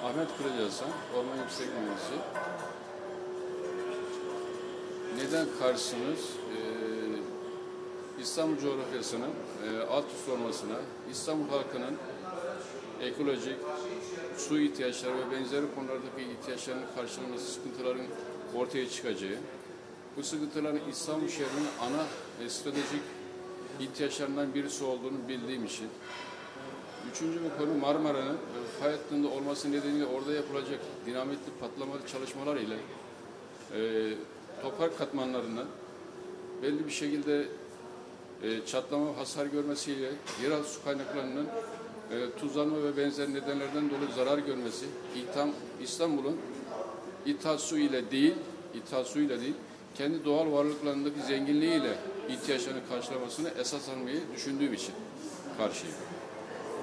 Ahmet Kırıcahasan, Orman Yüksek Mühendisi. Neden karşısınız? İstanbul coğrafyasının alt üst olmasına, İstanbul halkının ekolojik, su ihtiyaçları ve benzeri konulardaki ihtiyaçlarının karşılanması, sıkıntıların ortaya çıkacağı, bu sıkıntıların İstanbul şehrinin ana stratejik ihtiyaçlarından birisi olduğunu bildiğim için. Üçüncü bir konu, Marmara'nın fay hattında olması nedeniyle orada yapılacak dinamitli patlamalı çalışmalar ile toprak katmanlarının belli bir şekilde çatlama, hasar görmesiyle yeraltı su kaynaklarının tuzlanma ve benzer nedenlerden dolayı zarar görmesi, İstanbul'un ithal su ile değil, kendi doğal varlıklarındaki zenginliğiyle ihtiyaçlarını karşılamasını esas almayı düşündüğüm için karşıyım.